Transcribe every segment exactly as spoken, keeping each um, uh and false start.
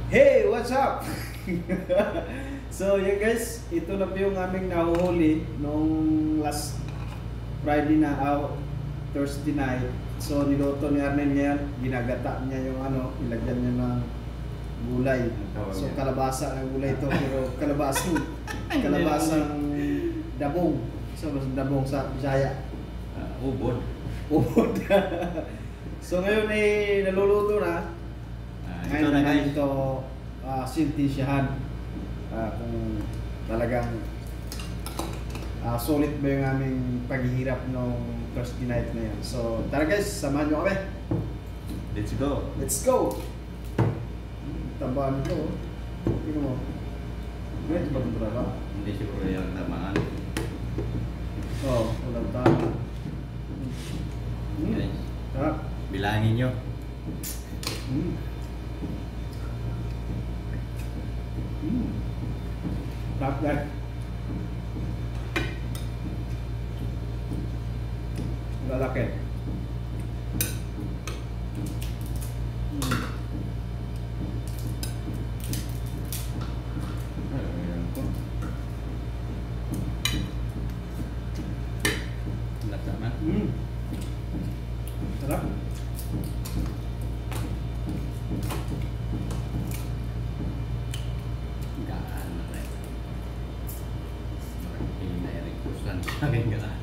Hey, what's up? So, yeah guys, ito na po yung aming nahuhuli nung last Friday na out, Thursday night. So, niluto ni Arnel ngayon, ginagata niya yung ano, nilagyan niya ng gulay. So, kalabasa ng gulay ito, pero kalabasang, kalabasang dabong. So, mas dabong sa Bisaya. Uh, ubod. Ubod. So, ngayon ay naluluto na. Uh, ito Ngayon na naman guys. ito uh, sintisyahan uh, kung talagang uh, solid ba yung aming paghihirap nung Thursday night na yan. So tara guys, samahan nyo kami. Let's go. Let's go! Tabaan ito. Tingnan mo. Ngayon ba ito ba? Hindi siguro yung tamaan. Oo, oh, walang tama. Hmm. Guys, Sarap. bilangin nyo. Hmm. Hmm. Sarap guys. Lalaki. Hmm. Lasa man. Hmm. Sarap. Gaan na rin. Marami na yung kusan sa akin gaan.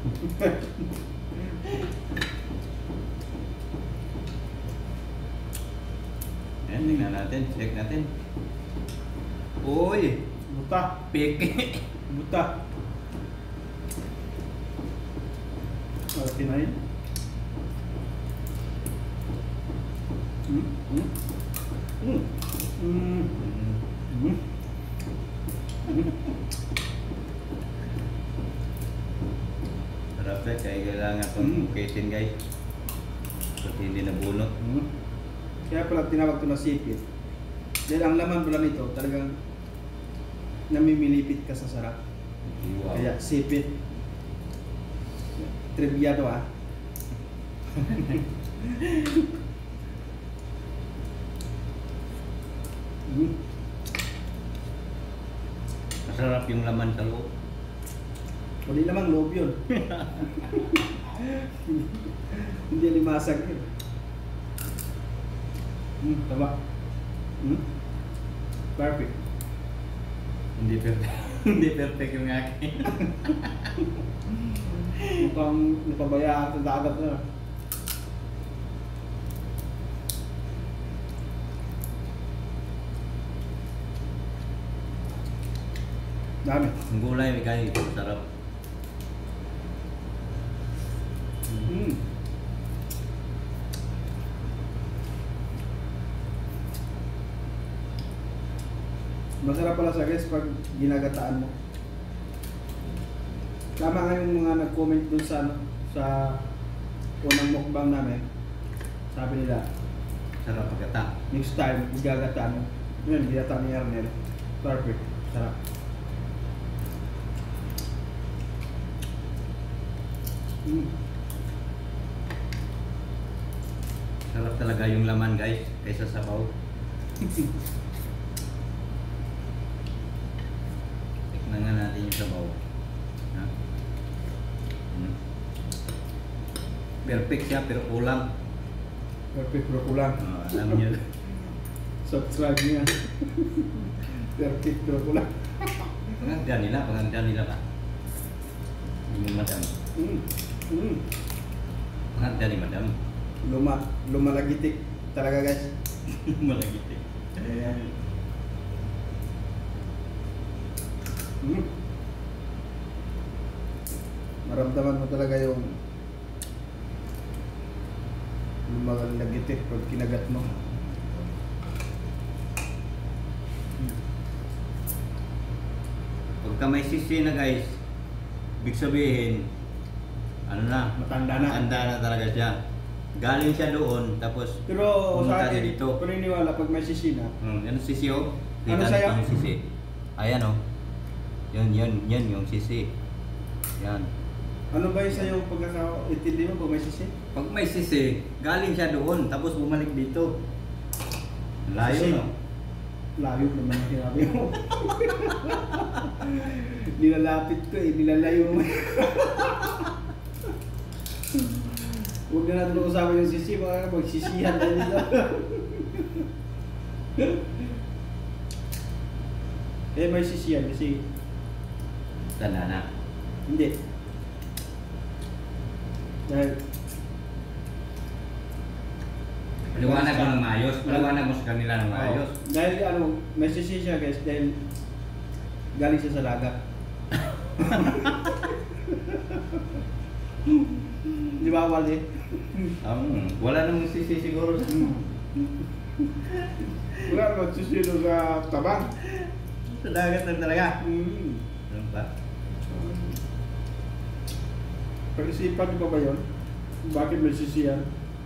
Ayan, tingnan natin. Check natin. Uy! Buta. Peke! Buta. Oh, kinain. Hmm. Hmm. Hmm. Hmm. Hmm. Sarap guys, kaya kailangan itong Mm. bukitin guys. Kasi hindi nabunot. Hmm. Kaya pala tinawag ko na sipit. Dahil ang laman pala nito talagang namimilipit ka sa sarap. Wow. Kaya sipit. Trivia to ah. Hmm. Masarap yung laman sa loob. Wali lamang loob yun. Hindi limasag yun. Hmm, tama. Hmm? Perfect. Hindi perfect. Hindi perfect yung akin. Mukhang napabayaan sa dagat na. Dami. Ang gulay may kain ito. Sarap. Hmm. Masarap pala sa guys pag ginagataan mo. Tama nga yung mga nag-comment dun sa ano, sa unang mukbang namin. Sabi nila, Sarap pagkata. next time, igagataan mo. Yun, ginagataan ni Arnel. Perfect. Sarap. Mm. Sarap talaga yung laman guys. Kaysa sabaw. Tignan nga natin yung sabaw. Ha? Hmm. Perfect siya pero kulang. Perfect bro, kulang. Oh, alam niyo. Subscribe niya. Perfect bro, kulang. Pangagda nila. Pangagda nila ba? Hindi mo madam. Mm. Mm. Pangagda ni madam. Luma, lumalagitik talaga guys. Malagit eh. Ayan. Mm. Maramdaman mo talaga yung lumalagitik pag kinagat mo. Pagka may sisi na guys, ibig sabihin, ano na, Matanda na. matanda na talaga siya. Galing siya doon, tapos Pero pumunta sa siya akin, dito. paniniwala pag may sisina, Hmm, yan ang sisi oh. Ano Kita sa'yo? natin yung sisi. Ayan oh. Yan, yan, yan yung sisi. Yan. ano ba yung sa'yo pagkakaintindi mo pag may sisi? Pag may sisi, galing siya doon, tapos bumalik dito. Layo Sisi. no? Layo naman ang sinabi mo. Nilalapit ko eh, nilalayo mo. Huwag na natin usapan yung sisi, mga magsisihan tayo dito. Eh, may sisihan kasi Tanda na. hindi. Dahil Paliwanag mo ng maayos. Paliwanag mo sa kanila ng maayos. oh, dahil ano, may sisi siya guys, dahil galing siya sa dagat. Di ba wali? Um, wala namang sisi siguro. Wala naman sisino sa tabang. Sa dagat na talaga. Mm. Ano ba? Pag-isipan niyo pa ba yun? Bakit may sisiyan?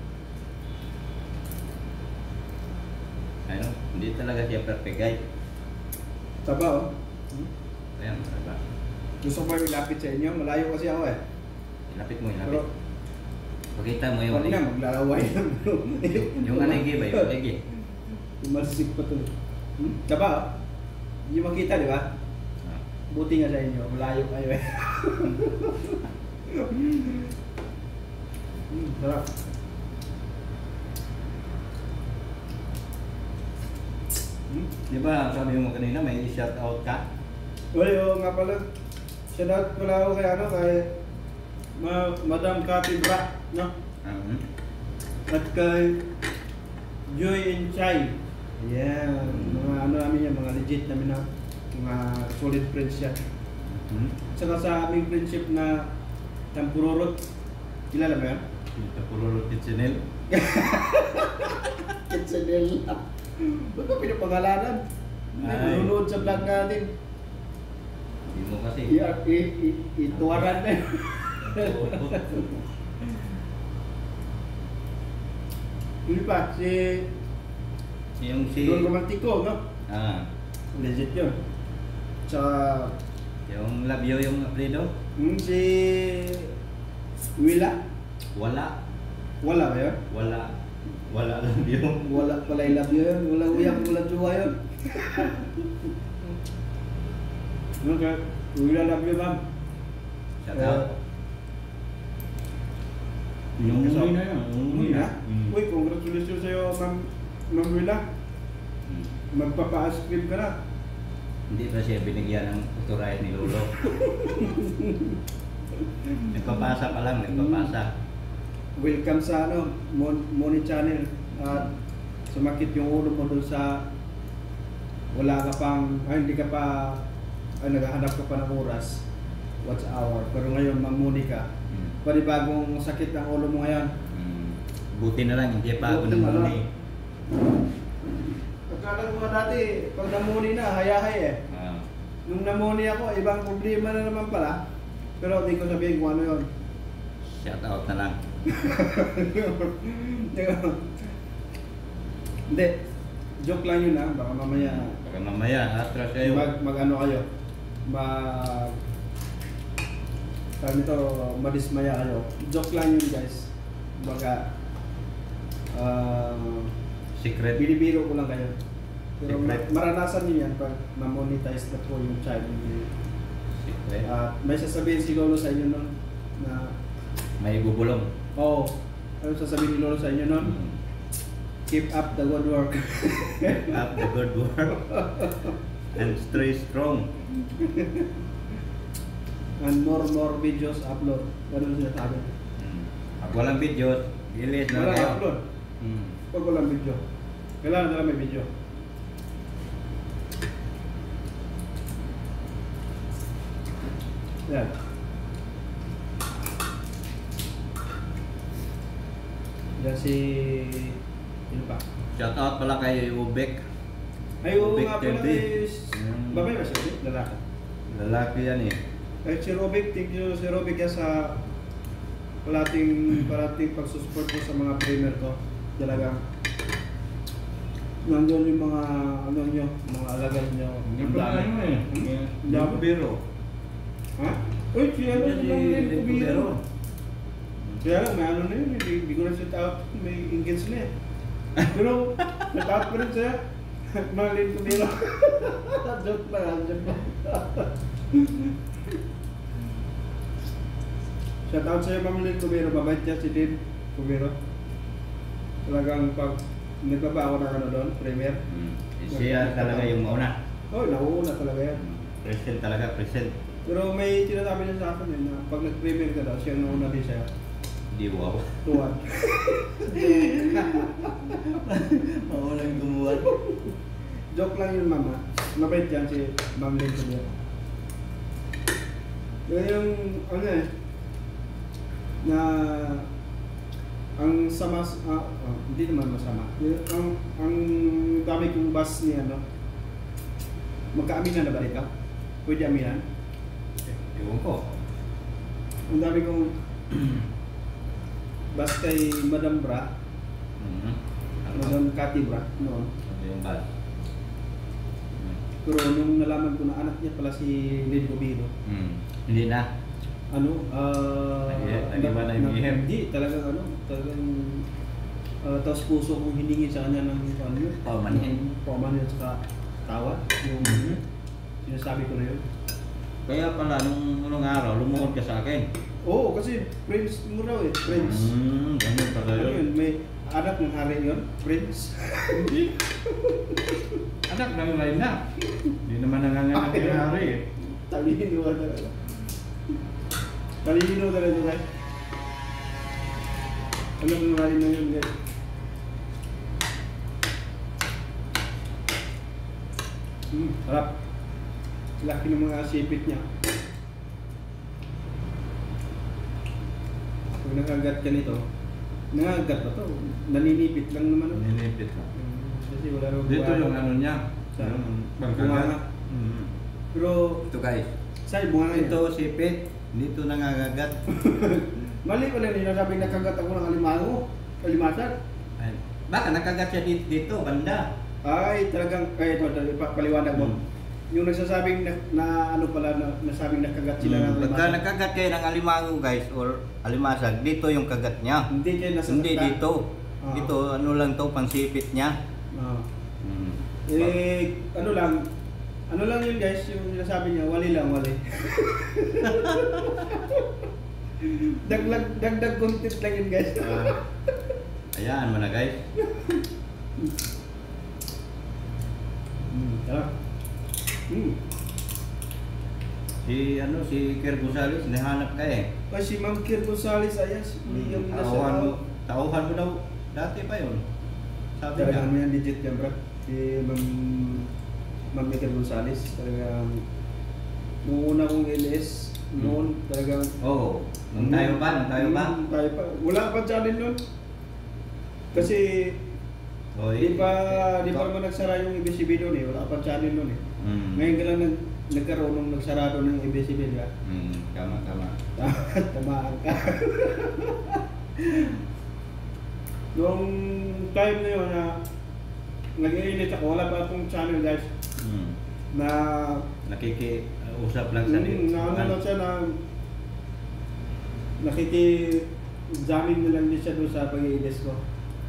Ano? Hindi talaga siya perfect guy. Taba oh. Ayan, diba? Gusto ko ba ilapit sa inyo? Malayo kasi ako eh. Ilapit mo, ilapit. Pero, Pakita mo yung pwede na, maglalaway lang. yung anigi ba? Yung anigi. Tumalsik pa to. Hmm? Taba oh. Hindi makita, di ba? Ah. Buti nga sa inyo, malayo kayo eh. Hmm, sarap. Hmm? Di ba sabi mo kanina may shout out ka? Well, yung nga pala, shout out pala ako kay ano, kay Ma Madam Cathy Bra, no? Uh-huh. At kay Joy and Chai. Yeah, mga ano namin yan, mga legit namin na, mga solid friends yan. Hmm? Saka sa aming friendship na Tampururot, kilala mo yan? Ito puro Kitchenel. Kitchenel. Ba't ba pinapangalanan? Hindi, Ay. manunood sa vlog natin. Hindi mo kasi. I- i- i- Ituwaran na yun. Hindi pa, si Yung si... Don Romantico, no? Ah. Legit yun. Tsaka, Yung labyo yung apelido? hmm, si Willa. Wala. Wala ba yun? Wala. Wala labyo. Wala pala yung love yun. Wala uyak, wala jowa yun. Okay. Willa love you, ma'am. Shout out. Yung Kasama- umuwi na yun. Umuwi na? Mm. Uy, congratulations sa'yo, ma'am. Ma'am Willa. Mm. Magpapa-ascribe ka na. Hindi pa siya binigyan ng authority ni Lolo. Nagpapasa pa lang, nagpapasa. Welcome sa ano, Mon Moni Channel. At sumakit yung ulo mo dun sa wala ka pang, ay hindi ka pa, ay naghahanap ka pa ng oras. Watch hour. Pero ngayon, Ma'am Monica, Mm. panibagong sakit ng ulo mo ngayon. Mm. Buti na lang, hindi pa ako Buti na namuni. Akala ko nga dati, pag namuni na, hayahay eh. Ah. Nung namuni ako, ibang problema na naman pala. Pero hindi ko sabihin kung ano yun. Shout out na lang. Hindi. Joke lang yun ah. Baka mamaya Baka mamaya, atras kayo. mag, mag ano kayo. Mag... Sabi nito, madismaya kayo. Joke lang yun guys. Baka... Uh, Secret. binibiro ko lang kayo. Pero ma- Secret. maranasan niyo yan pag ma-monetize na po yung channel niyo. Secret. At may sasabihin si Lolo sa inyo nun na May bubulong. oh, ano sasabihin ni Lolo sa inyo nun? Mm. Keep up the good work. Keep up the good work. And stay strong. And more more videos upload. Ano siya sabi? Mm. Pag walang video, release na Wala kayo. upload. Mm. Pag walang video. Kailangan na lang may video. Yan. Yan si... Sino pa? Shout out pala kay Ubek. Ay, oo Robik nga pala T V. is... Mm. Babae ba siya? Lalaki. Lalaki yan eh. Eh, si Robic, thank you si Robic yan sa parating, parating pagsusupport ko sa mga premier ko. Talagang nandun yung mga ano nyo, mga alagal nyo. Hindi Ang pa dami. ano eh. Hmm? Hindi ako biro. Ha? Uy, si ano si Mang Len Hindi Cubero. Kaya lang, may ano na yun, hindi, hindi ko na set out, may engage na eh. Pero, set out pa rin siya. Marlene Cumiro. Joke lang, joke lang. Shout out sa'yo, Marlene Cumiro. Mabait niya si Tin Cumiro. Talagang pag nagbaba ako ng ano doon, premiere. Hmm. Siya talaga yung mauna. Oh, nauuna talaga yan. Present talaga, present. Pero may sinasabi niya sa akin eh, na pag nag-premiere ka daw, siya nauna din siya. Di wow. Tuwan. Maulang gumuwan. Joke lang yun, mama. Mabait yan si Ma'am Lynn Cumiro. Yun yung, ano eh, na ang sama, ah, ah, hindi naman masama. Yung, ang, ang dami kong bus ni ano, magkaaminan na ba ito? Pwede aminan? Ewan ko. Ang dami kong bus kay Madam Bra, Mhm. Ano? Madam Cathy Bra, noon. Ano yung bad? Pero nung nalaman ko na anak niya pala si Lynn Cumiro, Hmm. Hindi na. ano, ah, Nag- nag-iba na yung ihip. hindi, talagang ano, talagang uh, taos puso kong hiningi sa kanya ng ano yun, Paumanhin. paumanhin at saka tawa, yung Mhm. sinasabi ko na yun. Kaya pala, nung unang araw, lumuhod ka sa akin. Oo, kasi Prince mo raw eh, Prince. Hmm, ganun pala Ano yun. yun, may anak ng hari yun, Prince. Hindi. Anak ng lain na. Hindi naman nanganganak yung hari eh. Talino talaga. Talino talaga guys. Alam mo na na yun guys. Hmm, harap. Laki ng mga sipit niya. Pag nakagat ka nito, nakagat ba to? Naninipit lang naman. oh. Ninipit lang. Hmm, Kasi wala rin Dito yung ano niya. Sa- Yung bunganga. bangkagat. Mhm. Pero, Ito guys. sa'yo bunga nga Ito sipit. Dito nangangagat. Mali ko lang nila sabi nakagat ako ng alimango. Alimasan. Ay, baka nakagat siya dito, dito banda. Ay, talagang, ay, ito, ito, pa- paliwanag mo. Hmm. Yung nagsasabing na, na ano pala, na, nasabing nakagat sila ng Hmm. Pagka alimasan. nakagat kayo ng alimango guys or alimasag, dito yung kagat niya. Hindi kayo nasasakta. Hindi dito. Ah. Dito ano lang to, pansipit niya. Ah. Hmm. Eh, ano lang, ano lang yun guys, yung sinasabi niya, wali lang, wali. Dagdag, dagdag content lang yun guys. Ah, ayan mo na guys. Hmm, tara. Hmm. Si ano si Kier Gonzales nahanap ka eh. Ay, si Ma'am Kier Gonzales, ayas, hindi yung nasa... Tauhan mo, tauhan mo daw dati pa yun. Sabi niya. Talagang yan, legit yan, bro. Si Ma'am Ma'am Kier Gonzales, talagang nung una kong L S, noon, talagang... Oo. Nung tayo pa, nung tayo pa. Nung tayo pa. Wala pa channel noon. Kasi, Oy. di pa, di pa naman nagsara yung A B C B noon eh. Wala pa channel noon eh. Mm. Ngayon ka lang nag, nagkaroon nung nagsarado ng A B C B, di ba? Mm, tama tama. Tamaan ka. Nung time na yun na nag-iinit ako, wala pa akong channel guys, Mm. na Nakikiusap lang sa mm, na ano lang siya na nakiki-jamming na lang din siya doon sa pag-i-edit ko.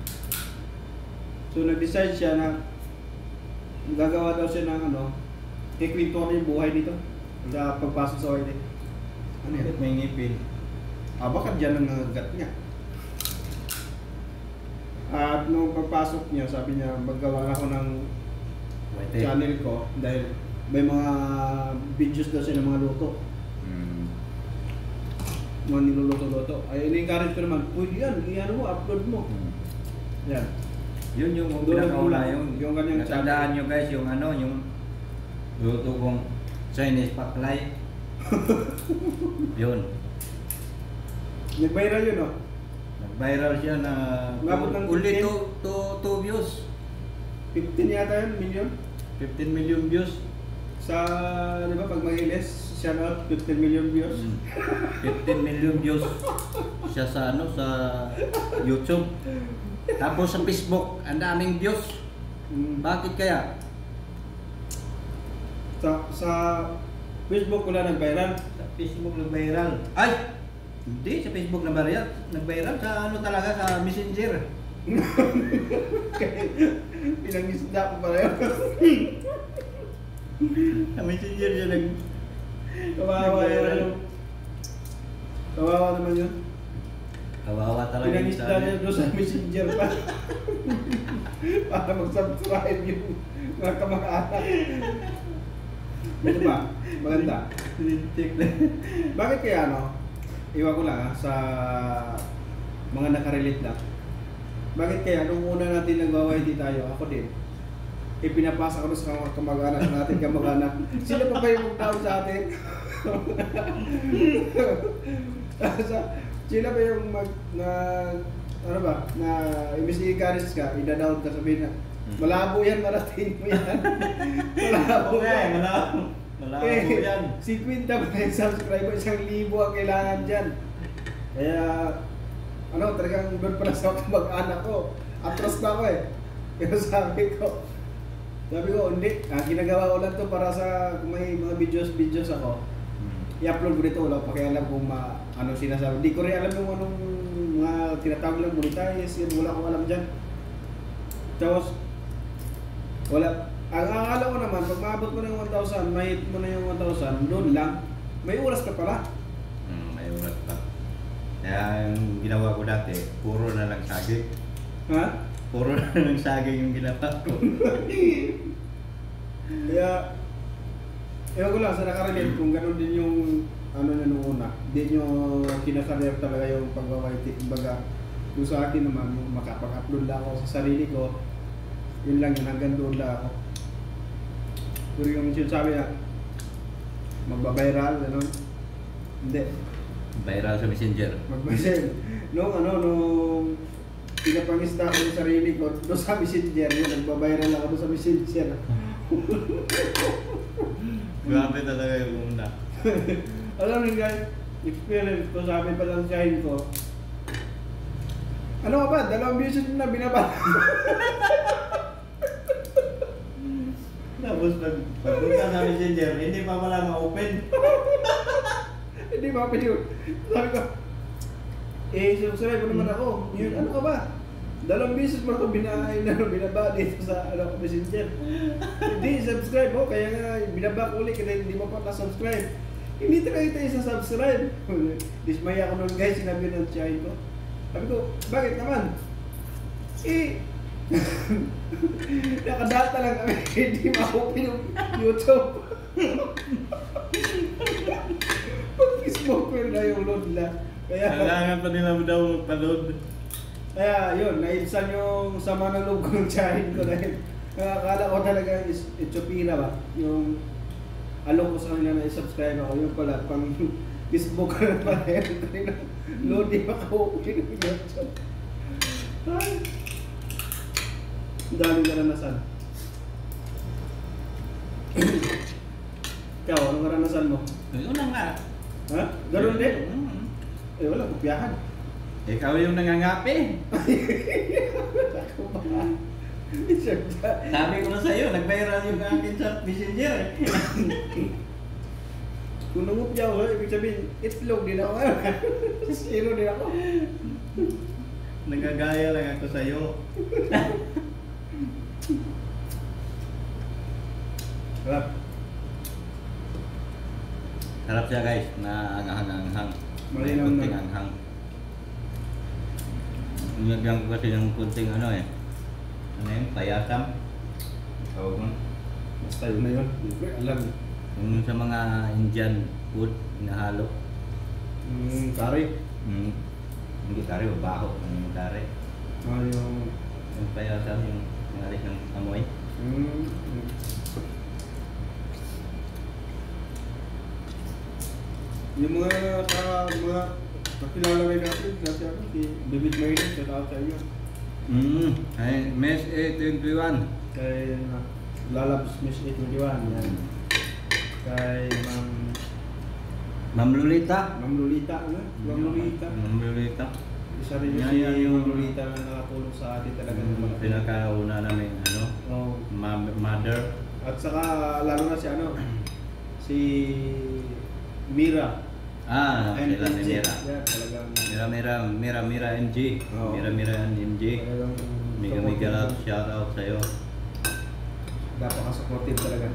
So nag-decide siya na gagawa daw siya ng ano, ikwento ko yung buhay dito sa pagpasok sa O R D. Ano yan? Bakit may ngipin? Ah, baka dyan ang nagagat niya. At nung pagpasok niya, sabi niya, maggawa ako ng Wait. channel ko dahil may mga videos daw siya ng mga luto. Mm. Mga niluluto-luto. Ay, ini-encourage ko naman, pwede yan, i-ano mo, upload mo. Mm. Yan. Yun yung Doon pinakauna ang- yung, yung kanyang natandaan nyo guys yung ano yung luto kong Chinese paklay. Yun. Nag-viral yun, oh. Nag-viral siya na Umabot ng only fifteen? two, two, two views. fifteen yata yun, million. fifteen million views. Sa, di ba, pag mag-ilis, shout out, fifteen million views. Mm. fifteen million views siya sa ano sa YouTube. Tapos sa Facebook, ang daming views. Mm. Bakit kaya? Sa, sa Facebook wala nag-viral. Sa Facebook nag-viral. Ay! Hindi, sa Facebook nag-viral. Nag-viral sa ano talaga, sa Messenger. Pinangisda ko pala yun. Sa messenger siya nag... Kawawa yun. Kawawa naman yun. Kawawa talaga yung Pinangisda sabi. niya doon sa messenger pa. Para mag-subscribe yung mga kamag-anak. Ito ba? Maganda. Lintik na. Bakit kaya ano? Iwan ko lang ha, sa mga nakarelate na. Bakit kaya nung una natin nag-Y T tayo, ako din, ipinapasa ko sa mga kamag-anak natin, kamag-anak. Sila pa ba yung magtawag sa atin? Sila ba yung mag, na, ano ba, na imbis i-encourage ka, ida-down ka, sabihin na, malabo yan, marating mo yan. Malabo Okay, yan. malabo. Malabo Eh, yan. si Quinta ba yung subscriber, isang libo ang kailangan dyan. Kaya, ano, talagang doon pala sa mag-anak ko. Atras na ako eh. Kaya sabi ko, sabi ko, hindi, ah, ginagawa ko lang to para sa, kung may mga videos-videos ako, i-upload ko dito, wala ko pakialam kung ma, ano sinasabi. Hindi ko rin alam yung anong mga tinatawag lang, monetize, yun, wala akong alam dyan. Tapos, wala, ang akala ko naman, pag maabot mo na yung one thousand, mahit mo na yung one thousand, doon lang, may oras ka pala. Hmm, may oras pa. Kaya yung ginawa ko dati, puro na lang saging. Ha? Puro na lang saging yung ginawa ko. Kaya, ewan ko lang sa nakarelate kung gano'n din yung ano nyo nung una. Hindi nyo kinakareer talaga yung pag-Y T. Kumbaga, yung sa akin naman, yung makapag-upload lang ako sa sarili ko, yun lang yun, hanggang doon lang ako. Pero yung sinasabi na, magbabiral, gano'n. Hindi. Viral sa messenger. Magbabiral. Nung ano, nung pinapangista ko yung sarili ko, doon sa messenger, yun, nagbabiral ako doon sa messenger. Grabe talaga yung una. Alam niyo guys, experience ko, sabi pa lang sa ko, ano ka ba, dalawang beses na binaba. Tapos pag pagpunta sa messenger, hindi pa pala ma-open. Hindi ba pwede yun? Sabi ko, eh, subscribe ko naman ako. Yun, ano ka ba? Dalawang beses mo ako binahay na binaba dito sa ano, messenger. Hindi, subscribe mo, kaya nga binaba ko ulit kasi hindi mo pa na-subscribe. Hindi talaga tayo sa subscribe. Dismaya ako nun guys, sinabi ng tiyahin ko. Sabi ko, bakit naman? Eh, nakadata lang kami, hindi ma-open yung YouTube. Pag-Facebook ko na yung load lang. Kaya, Kailangan pa nila daw magpa-load. kaya yun, naibsan yung sama ng loob ko ng tiyahin ko dahil nakakala ko talaga is Echopira ba? Yung alok ko sa kanila na i-subscribe ako, yun pala, pang Facebook ko na pala yun. Load di maka-open yung YouTube. Ay! Ang daming karanasan. Ikaw, anong karanasan mo? Yun na nga. Ha? Ganun din? Mm. Eh wala, kopyahan. Ikaw yung nangangapi. Ako ba? Sabi ko na sa'yo, nag-viral yung akin sa messenger. Kung nangupya ako, ibig sabihin, itlog din ako. Zero din ako. Nagagaya lang ako sa'yo. Harap. Harap siya guys, na anghang-anghang. May Malinaw kunting na. anghang. Nilagyan ko kasi ng kunting ano eh. Ano yun? Payasam. Tawag mo. Basta yun na yun. Hindi ko alam. Yung sa mga Indian food, inahalo. Mm, kari. Mm. Hindi kari, baho. Ano yung kari? Ah, yung... Yung payasam, yung nangalis ng amoy. Mm, yung mga ka, mga kakilala rin natin, kasi ako, si David Maynard, shout out sa iyo. Mm. Ay, Mes A twenty-one. Kay uh, Lalabs Miss A twenty-one, yan. Kay Ma'am Ma'am Lolita. Ma'am Lolita, ano? Ma'am Lolita. Ma'am Lolita. Isa rin yung Yan, si yan, yung- Ma'am Lolita na nakatulong sa atin talaga. ng Yung malaki. pinakauna namin, ano, Oo. ma- mother. At saka lalo na si ano, si Mira. Ah, And sila ni M G. Mira. Yeah, talagang Mira Mira Mira Mira M G. Oo. Mira Mira M G. talagang Mega mega love shout out sa iyo. Napaka-supportive talaga.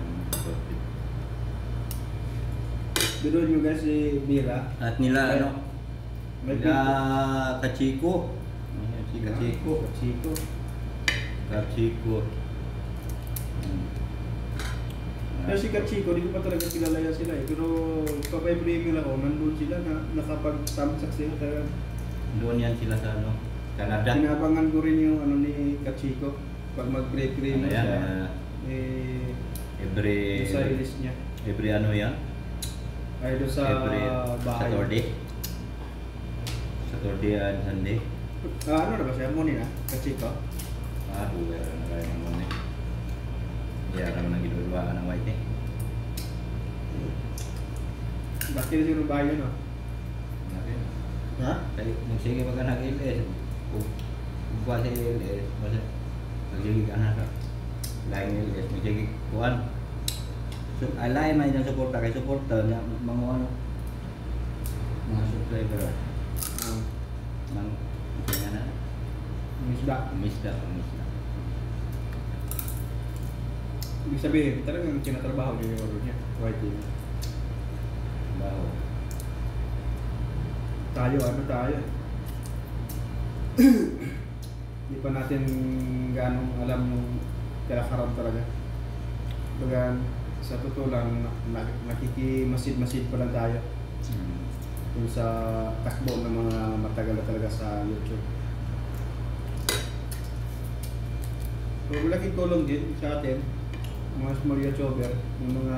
Biro nyo guys si Mira. At nila ano, May nila Kachiko. Ayan, si Kachiko. Chico. Kachiko. Hmm. Pero si Kachiko, di ko pa talaga kilala yan sila eh. Pero kapay-premium ako, nandun sila na nakapag-thumbs sila talaga. Doon yan sila sa ano, Canada. Pinabangan ko rin yung ano ni Kachiko. Pag mag-pre-premium Ano yan, siya, ah, eh, every doon sa release niya. every ano yan? Ay doon sa Every bahay. Saturday. Saturday and Sunday. Ah, ano na ba siya? Muni na? Kachiko? Ah, buwer na kayo ng mga eh. Kaya naman nang ginagawa ng white eh. Bakit na siguro bahay yun, no? Okay. Ha? Kaya magsige pa ka ng L S. Kung kung kuha sa L S, basta magsige ka na sa laing L S, magsige kuhan. So, alay man yung suporta kay suporta na mga ano, mga subscriber ah. Ah, Nang kaya na, misda. misda, misda. Ibig sabihin, talagang tinatrabaho niya yung ano niya. Y T. Baho. Tayo, ano tayo? Hindi pa natin ganong alam yung kalakaran talaga. Baga, sa totoo lang, na- nakikimasid-masid pa lang tayo Hmm. dun sa takbo ng mga matagal na talaga sa YouTube. So, malaking tulong din sa atin, mga small YouTuber, yung mga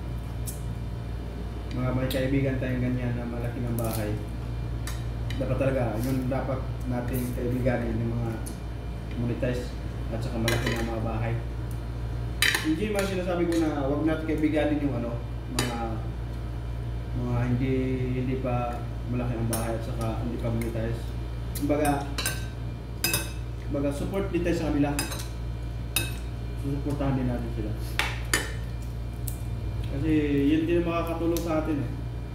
mga may kaibigan tayong ganyan na malaki ng bahay. Dapat talaga, yun dapat natin kaibiganin yung mga monetize at saka malaki ng mga bahay. Hindi man sinasabi ko na wag natin kaibiganin yung ano, mga mga hindi hindi pa malaki ang bahay at saka hindi pa monetize. Kumbaga, kumbaga support din tayo sa kanila. Susuportahan din natin sila. Kasi yun din ang makakatulong sa atin eh.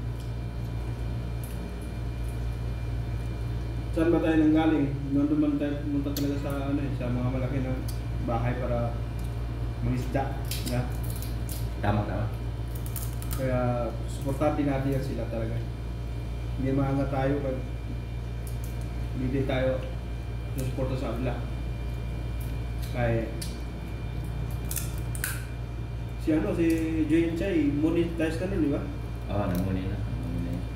Saan ba tayo nanggaling? Nandun man tayo pumunta talaga sa ano eh, sa mga malaki ng bahay para mangisda. Yeah. Tama, tama. Kaya suportahan din natin yan sila talaga. Hindi maangat tayo pag hindi din tayo susuporta sa kanila. Kaya si ano, si Joy Chay, monetize ka nun, di ba? Oo, oh, namuni na. Namuni na.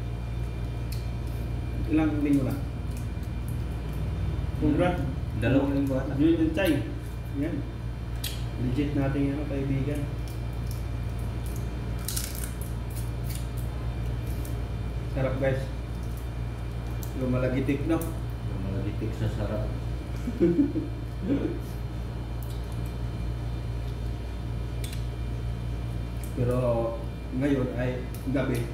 Ilang linggo na? Congrats. Dalawang linggo ata. Joy Chay. Yan. Legit nating ano, kaibigan. Sarap guys. Lumalagitik, no? Yung mga litik sa sarap. Pero ngayon ay gabi.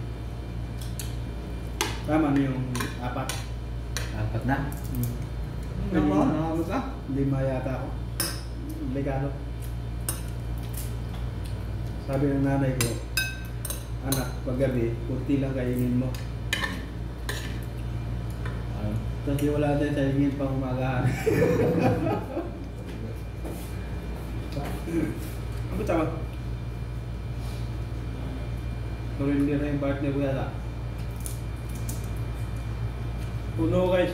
Tama na yung apat. Apat na. Hmm. Ano mo? Ano ka? Lima yata ako. Legalo. Sabi ng nanay ko, anak, paggabi, kunti lang kainin mo. Ano? Kasi wala tayo sa hingin pang umagahan. Ano tama? Pero hindi na yung partner ko yata. Puno guys.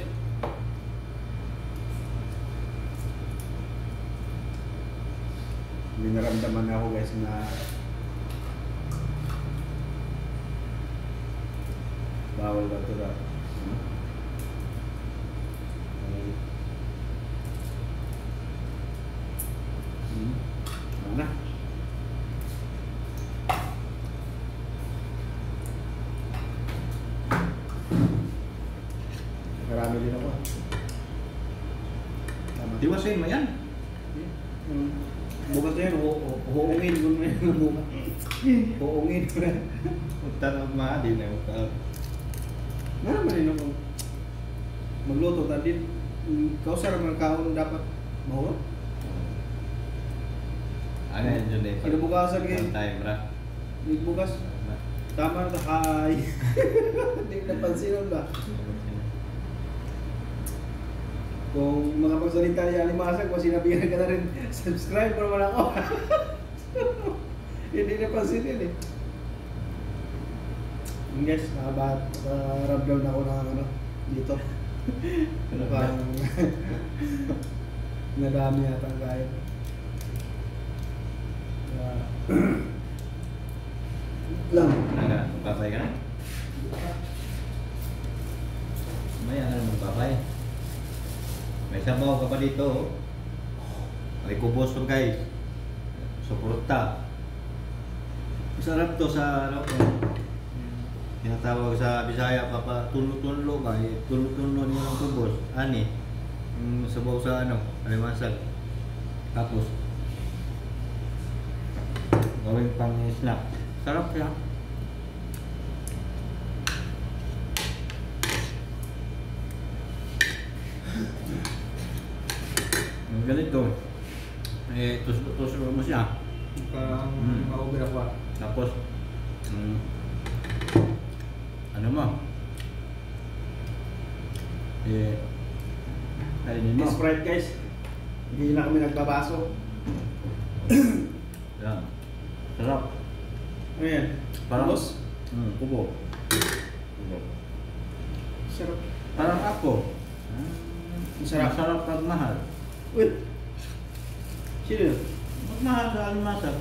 May naramdaman ako guys na bawal ba ito na? Hmm? Ay. Hmm. Mana? Marami din ako. Tama. Diwasin mo yan. Hmm. Bukas na yan, hu- hu- huungin ko na yung bukas. Huungin ko na. Punta na mahali na yung ka. Nga naman yun ako. Magluto, tadi. Kausar ang kaon dapat mahulog. Ano yan dyan eh? Kinabukasan kayo. One time, bra. Bukas. Tama na, hi. Hindi napansin nun ba? Kung makapagsalita ni Alimasag, kung sinabihan ka na rin, subscribe mo naman ako. Hindi napansin yun eh. Yung guys, nakabat, nakaramdam na ako ng ano, dito. Mukhang nadami yata ang kain. Uh, lang. Naga, magpapay ka na? May ano naman magpapay. May sabaw ka pa dito. oh. May kubos to guys. Suporta. Masarap to sa ano ko. Tinatawag sa Bisaya papa tulo-tulo ba? Eh, tulo-tulo niyo ng kubos. Ani. Yung sabaw sa ano, alimasag. Tapos gawin pang snack. Sarap siya. Ang ganito. Eh, tusok-tusok mo siya. Parang Mm. ma-over ako ah. Tapos, mm, ano mo? Eh, kainin mo. Sprite guys. Hindi na kami nagbabaso. Yan. Sarap. Ano yan? Parang, Kubos? mm, kubo. Kubo. Sarap. Parang ako. Masarap. Masarap pag mahal. Uy! Sino yun? Magmahal sa alimasag.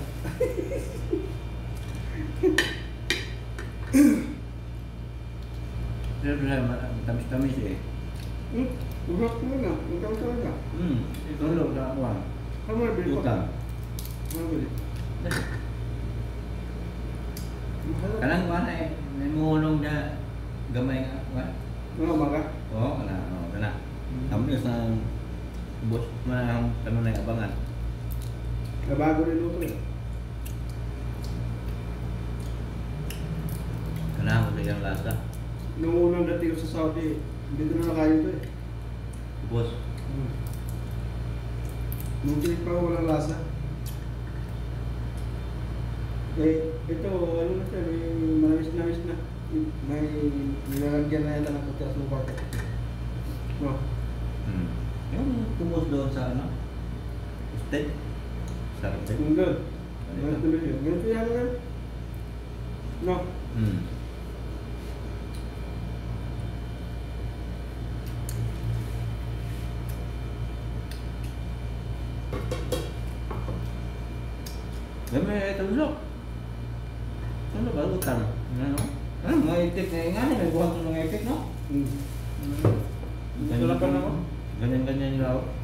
Pero sa tamis-tamis eh. Hmm? Ugat mo na. Ugat mo na. Hmm, ito lo sa ako. Ano mo nabili ko? Utang. Ano nabili? Kanang ko na eh, may muhunong na gamay nga. Wa? Ano maga? Oo, kana, oo, kana. Kami sa bus man tanong na abangan. Kabago rin luto eh. Kana mo yung lasa. Nung unang dating ko sa Saudi, dito na nakain to eh. Bus. Hmm. Nung tinik pa ako walang lasa. Eh, ito, ano na siya, may manawis-nawis na. May nilalagyan na yata ng puti at lupa. No? Hmm. Yung tumus doon sa ano? Steak. Sarap din. Kung good. Ganito tuloy yun. Ganito yan yan. No? Hmm. Dami ito look. Ano ba utang? Ano? Ano mga itik na nga ni may buhat ng mga itik no? Hmm. Ganyan pa naman. Ganyan-ganyan yung lawak.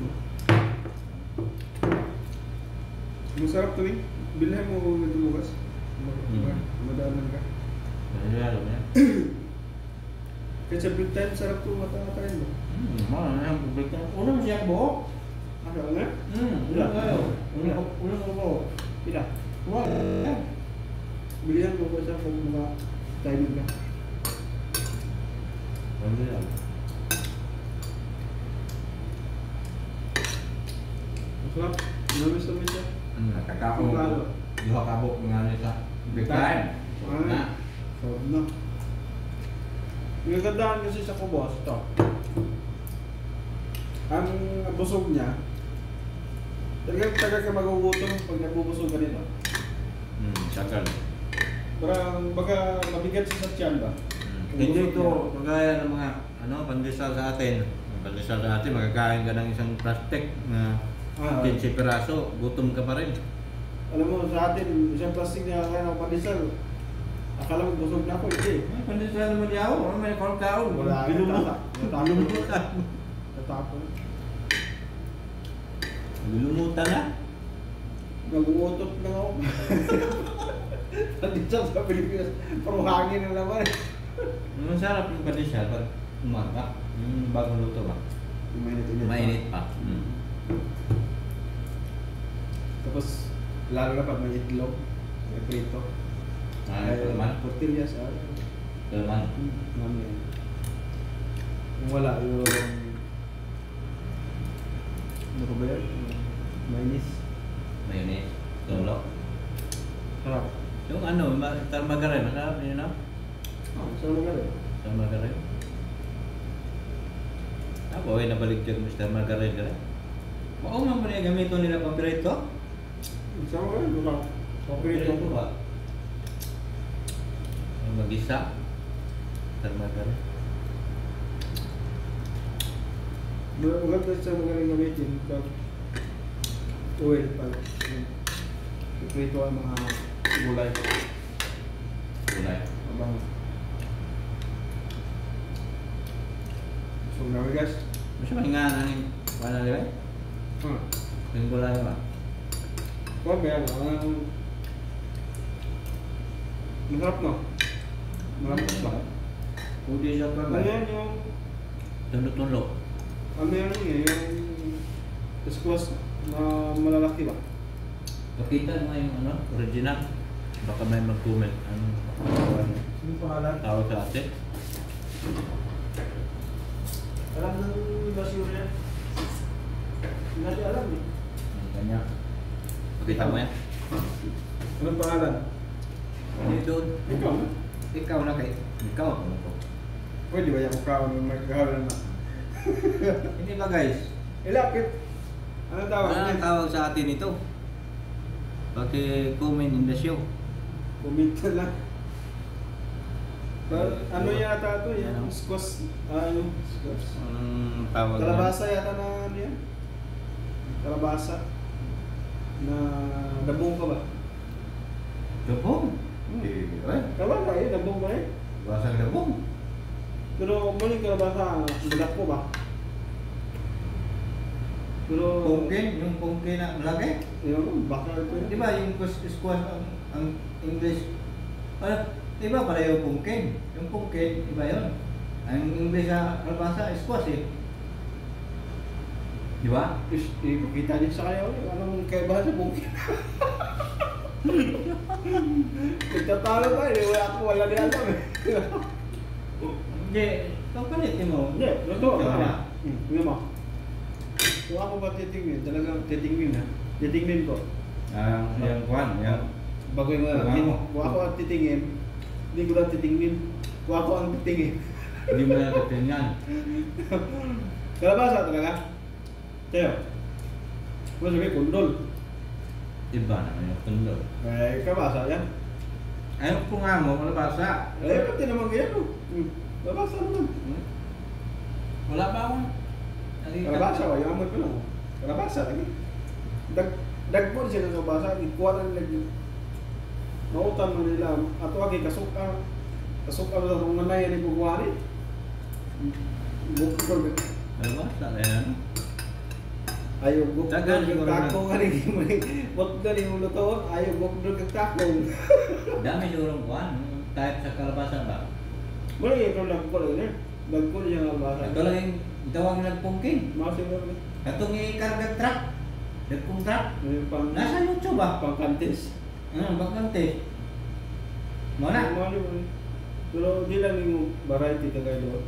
Masarap to eh. Bilhin mo nito bukas. Hmm. Madaanan ka. Ganyan yung lawak niya. Kasi sa big time, sarap to mata-matain mo. Hmm, mga na yung public na. Unang siya buhok. Ano nga? Hmm, unang kayo. Unang unang ko buhok. Pila. Wow. Bilihan mo ko siya kung mga timing ka. Ano yan? Masarap. Namis-namis siya. Hmm, nakakao. Lalo. Diha kabok nga ni sa big time. Ay. Na. Sarap na. Yung gandaan kasi sa kubos, ito. Ang busog niya, talagang taga ka magugutom pag nagbubusog ka nito. Hmm, sakal. Parang baga mabigat sa tiyan ba? Hindi ito kagaya ng mga ano, pandesal sa atin. Ang pandesal sa atin, magkakain ka ng isang plastic na Ah, fifteen piraso, gutom ka pa rin. alam mo sa atin, isang plastic na kaya ng pandesal. Akala mo busog na ako, hindi. Ay, pandesal naman yaw, ano may kaon-kaon. Wala, Bilumot. natapa- Bilumutan. Natapon. Bilumutan na. Naguutot na ako. Pandesal sa Pilipinas, puro hangin na naman. Ang sarap yung pandesal pag umaga. Yung bagong luto ba? Mainit-init pa. Mainit pa. Hmm. Tapos, lalo na pag may itlog, may prito. Ah, ito naman. Tortillas, ah. Ito naman. Mami yan. Kung wala, yung... Ano ko ba yan? Yung Mayonnaise. Mayonnaise. Tulo. Sarap. Yung ano, ma- Tarmagaray, masarap yun, no? Oh, saan mo galing? Tarmagaray. Ako ay nabalik dyan, mister Margaret ka rin. Oo nga ba na gamito nila paborito? Saan mo galing? Wala. Paborito ko. ba? Ang mag-isa. mister Margaret. Maganda sa mga galing gamitin pag oil pag iprito ang mga gulay. Gulay. Abang. So now guys. Masya mahinga na yung wala nila? Hmm. Yung gulay ba? Kung ba yan? Ang masarap no? Malambot ba? Pwede siya pa Ano ba? yan yung Tulo-tulo. ano yan yun yung squash na malalaki ba? Pakita mo yung ano, original. Baka may mag-comment ang Ano pangalan? tao sa atin. Alam ng basura yan? Hindi natin alam eh. Ang kanya. Pakita mo yan. Anong pangalan? Hindi doon. Ikaw na? Ikaw na kay. Ikaw. Ano ko? Pwede ba yung mukha mo may kahalan na? Hindi ba guys? Ilapit. Anong tawag? Ano ang tawag sa atin ito? Paki-comment in the show. Comment ka lang. Pero, ano yata ito? Ano? Yung squash. Ah, yung squash. Anong tawag Kalabasa yata na ano yan? Kalabasa. Na dabong ka ba? Dabong? Hmm. Eh, ay. Kalabasa eh, dabong ba eh? Basang dabong. Pero maling kalabasa, budak mo ba? Pero... Pumpkin? Yung pumpkin na malaki? Yun, baka ito yun. Di ba yung squash squash ang, ang English? Ah, di ba pala yung pumpkin? Yung pumpkin, di ba yun? Ang English na kalabasa, squash eh. Di ba? Is, ipakita niyo sa kayo, anong kaibahan sa bungkin? Nagtatalo tayo, eh. Wala ako, wala din alam eh. Hindi, ikaw palitin mo. Hindi, totoo. Ikaw Ano? na. Hmm, yun mo. Kung ako ba titingin, talagang titingin ha. Titingin ko. Ah, yung kwan, yung Bago yung mga, Tama mo. kung ako ang titingin, hindi ko lang titingin. Kung ako ang titingin. hindi mo na titingnan. Kalabasa talaga. Teo. Ano sabi, kundol. Iba naman yung tundol. Eh, kalabasa yan. Ayaw ko nga mo, malabasa. Eh, pati naman ganyan no. Hmm. Kalabasa naman. Hmm? Wala pa akong nakita. Kalabasa, o, yung amoy ko lang. Kalabasa lagi. Dag, dagpon siya ng kalabasa, ikuha na nila. Mautan mo nila. Ato agi, kasuka. Kasuka mo sa kung nanay yan ikukuha rin. Bukod. Malabasa na yan. Ayaw bukod Dagan ng siguro takong nga rin. Bukod na rin ulo to. Ayaw bukod ng takong. Dami sigurong kwan. Type sa kalabasa ba? Mula yung ito lang ko rin eh. Dagpon siya ng kalabasa. Ito lang yung tawag nilang pumpkin. Masih mo rin. Itong ikarga truck. Dagpong truck. May pang... Nasa YouTube ba? Pangkantis. Ano, bakante. Mo na. Mali mo. Pero di lang yung variety kagaya doon.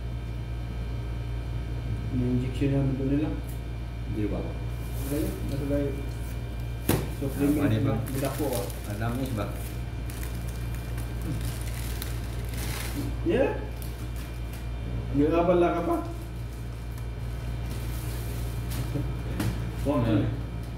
Ni-injection naman doon nila. Di ba? Ganyan, nasa gaya. Supplement Ah, ano ba? na bila ko. ah. Alamis ba? Yeah. May abala ka pa. Kung ano?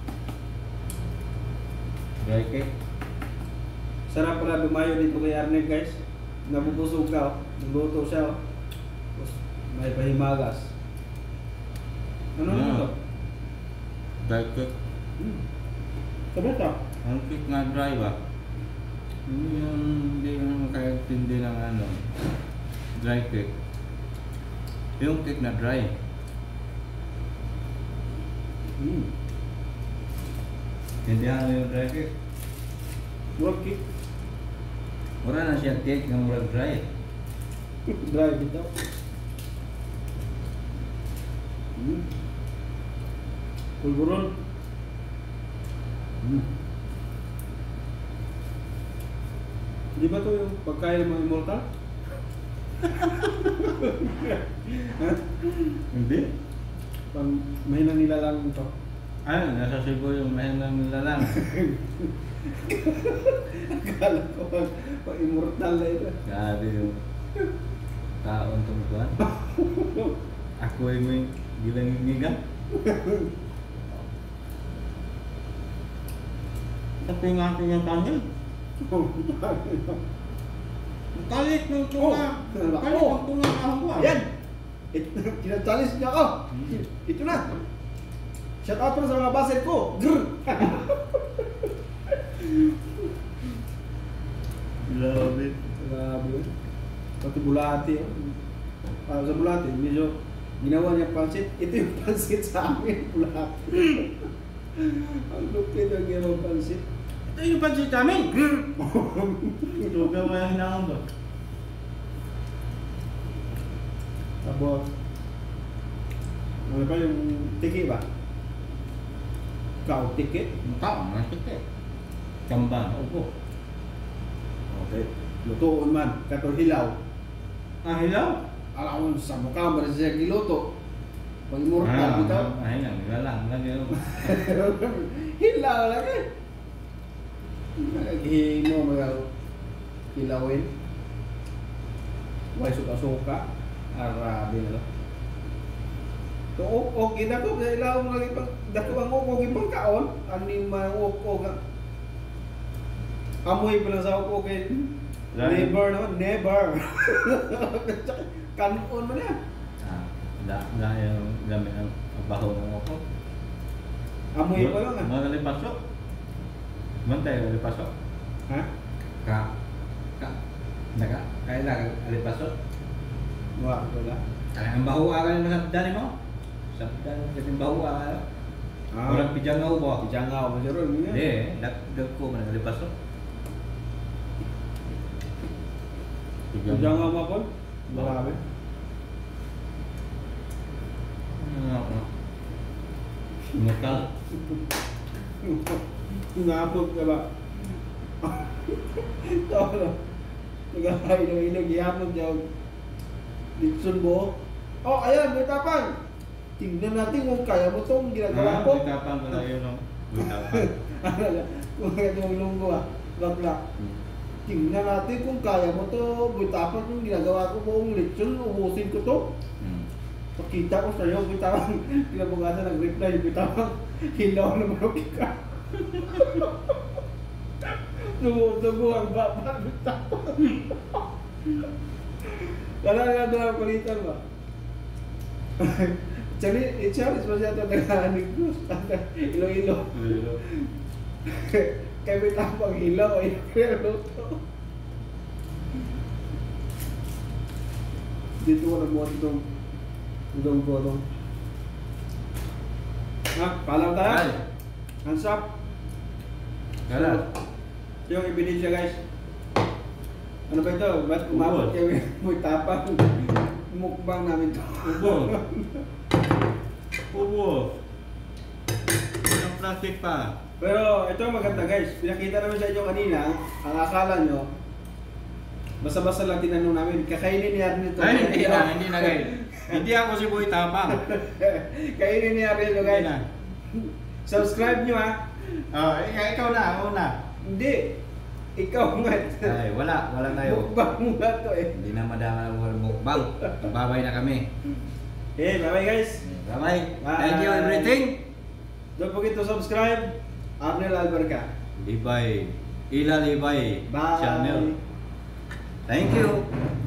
Dry cake. Sarap pala dumayo dito kay Arnel guys. Nabubusog ka. oh. Nagluto siya. oh. Tapos may pahimagas. Ano Ah. nito? Dry cake. Hmm. Sabi ito. Ang cake nga dry ba? Hindi yung hindi yung kaya-tindi ng ano. Dry cake. Yung cake na dry. Hmm. Tindihan mo yung dry cake. Murag cake. Wala na siya cake ng murag dry. Dry dito. Hmm. Pulburon. Hmm. Di ba to yung pagkain ng mga immortal? Ha? Hindi? Pang mahinang nilalang ito. Ano, nasa Cebu yung mahinang nilalang. Akala ko pag, pag immortal na ito. Grabe yung taon tong kuwan. Ako ay may gilang-gigan. Tapi nga atin yung tanil. Kalit ng tunga. Oh. Kalit ng tunga kahapon. Ayan! It- Tinachalis niya ako. Ito na. Shout out pa sa mga baset ko. Grr! Grabe. Grabe. Pati bulati. Ah, sa bulati, medyo ginawa niya pansit. Ito yung pansit sa amin, bulati. Ang lupit ang ginawa pansit. Ito yung pansit namin. Ito ka mo yung hinaon ba? Tapos, ano pa yung tiki ba? Ikaw, tiki? Mukha, masik eh. Kamba, upo. Okay. Lutoon man, katong hilaw. Ah, hilaw? Alam mo, sa mukha mo na siya giluto. Pag immortal, bitaw. Ah, ayun, nilalang. Lagi Hilaw lang eh. Naghihimo mga hilawin. Huwag suka-suka. Arabi na lang. Ito ok, na ko. Hilaw mo lagi pang dako ang ok, ibang kaon. Aning mga ok, amoy pa lang sa ok. Never naman, never. Kanon mo na. Ah, da, da yung gamit ang baho ng ako. Amoy pa lang ah. Mga kalipasok. Mantay yung kalipasok. Ha? Ka. Ka. Naka. Kaya lang kalipasok. Wala, wala. Kaya ang baho ka na sa mo. Sa dani, kasi baho ka. Ah. Orang pijangaw ba? Jangaw mo siya ron. Hindi, dag ko man kalipasok. Jangaw mo po? Marami. Ano? Mukal. Ngapot ka ba? Tawala. Nagkakain ng ilog, ihapon siya. Litson mo. Oh, ayan, may tapang. Tingnan natin kung kaya mo itong ginagawa ko. May tapang pala yun, no? May tapang. Kung kaya itong lunggo ah. Black-black. Tingnan natin kung kaya mo to. Buitapan yung ginagawa ko buong litson. Ubusin ko to. Hmm. Pakita ko sa'yo, buitapang. Kinabukasan nag-reply, buitapang. Hilaw na manok ka. Dugo-dugo ang baba, buitapang. Kala nga doon ang palitan ba? Chali, i-challenge mo siya ito nag-aanig ko. Ilo-ilo. Kaya may tapang hilaw, ay kaya luto. Dito ko na mo itong itong ko itong. Ha, paalam tayo. Ay. Hands up. Kala. So, yung ebidensya guys. Ano ba ito? Ba't umabot Ubod. kayo may tapang? Mukbang namin ito. Ubo. Ubo. Walang plastic pa. Pero ito maganda guys, pinakita namin sa inyo kanina, ang akala nyo, basta-basta lang tinanong namin, kakainin ni Arnel ito. Ay, hindi na, hindi na guys. Hindi ako si Boy Tapang. Kainin ni Arnel ito guys. Hindi na. Subscribe nyo ha. Oh, ikaw, ikaw na, ako na. Hindi. Ikaw nga. Ay, wala, wala tayo. Mukbang mo nga ito eh. Hindi na madama ng mukbang. Babay na kami. Okay, bye-bye guys. Bye-bye. Bye. Thank you everything. Don't forget to subscribe. Arnel Alberca. Libay. Ila Libay Bye. channel. Thank you.